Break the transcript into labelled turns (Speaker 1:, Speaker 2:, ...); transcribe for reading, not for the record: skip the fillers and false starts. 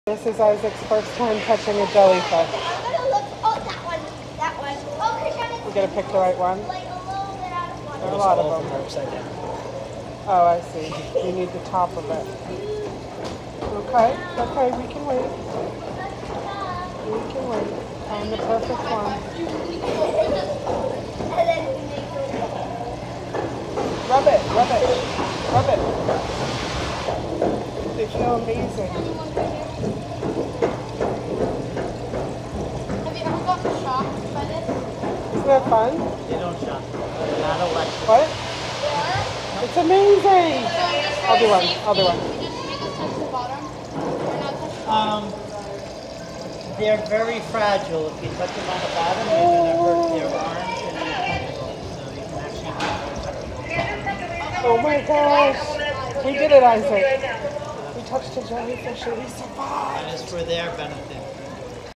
Speaker 1: This is Isaac's first time touching a jellyfish.
Speaker 2: I'm gonna look. Oh, that one. That one. Oh,
Speaker 1: You gotta pick the right one.
Speaker 2: like a little bit out of one.
Speaker 1: There are a lot of them.
Speaker 3: Upside down.
Speaker 1: Oh, I see. You need the top of it. Okay, okay, we can wait. We can wait. Find the perfect one.
Speaker 2: And then we make it.
Speaker 1: Rub it, rub it, rub it. They feel amazing.
Speaker 2: Have you ever gotten shocked by this?
Speaker 1: Isn't that fun?
Speaker 3: They don't shock. They're not electric.
Speaker 1: What? It's amazing. I'll do one. I'll do one.
Speaker 2: You just make us touch the bottom. Or not touch the bottom.
Speaker 3: They're very fragile. If you touch them on the bottom, you're going to hurt their arms and their tentacles. So you can actually.
Speaker 1: Oh my gosh. We did it, Isaac. We touched a jellyfish and we survived.
Speaker 3: That is for their benefit.